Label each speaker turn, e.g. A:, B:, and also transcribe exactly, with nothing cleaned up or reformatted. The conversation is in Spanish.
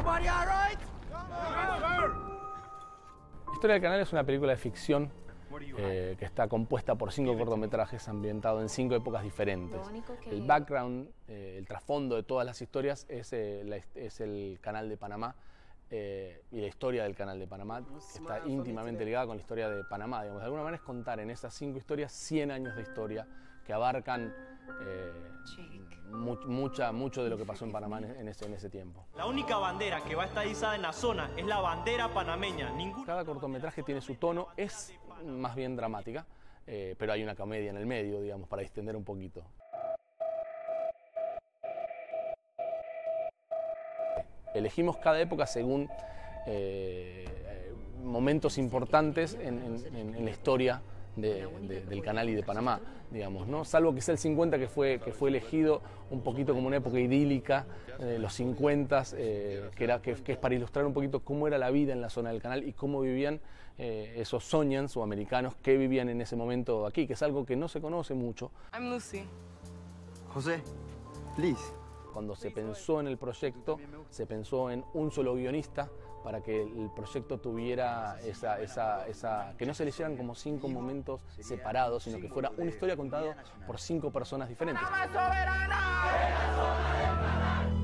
A: Historia del Canal es una película de ficción eh, que está compuesta por cinco cortometrajes ambientados en cinco épocas diferentes. El background, eh, el trasfondo de todas las historias es, eh, la, es el Canal de Panamá eh, y la historia del Canal de Panamá, que está íntimamente ligada con la historia de Panamá. Digamos. De alguna manera es contar en esas cinco historias cien años de historia que abarcan eh, mu mucha, mucho de lo que pasó en Panamá en ese, en ese tiempo.
B: La única bandera que va a estar izada en la zona es la bandera panameña. Ningún...
A: Cada cortometraje tiene su tono, es más bien dramática, eh, pero hay una comedia en el medio, digamos, para distender un poquito. Elegimos cada época según eh, momentos importantes en, en, en la historia de, de, del Canal y de Panamá, digamos, ¿no? Salvo que sea el cincuenta, que fue, que fue elegido un poquito como una época idílica, eh, los cincuenta, eh, que, era, que, que es para ilustrar un poquito cómo era la vida en la zona del Canal y cómo vivían eh, esos soñans o americanos que vivían en ese momento aquí, que es algo que no se conoce mucho.
C: I'm Lucy.
D: José, please.
A: Cuando se pensó en el proyecto, se pensó en un solo guionista para que el proyecto tuviera esa, esa, esa, que no se leyeran como cinco momentos separados, sino que fuera una historia contada por cinco personas diferentes.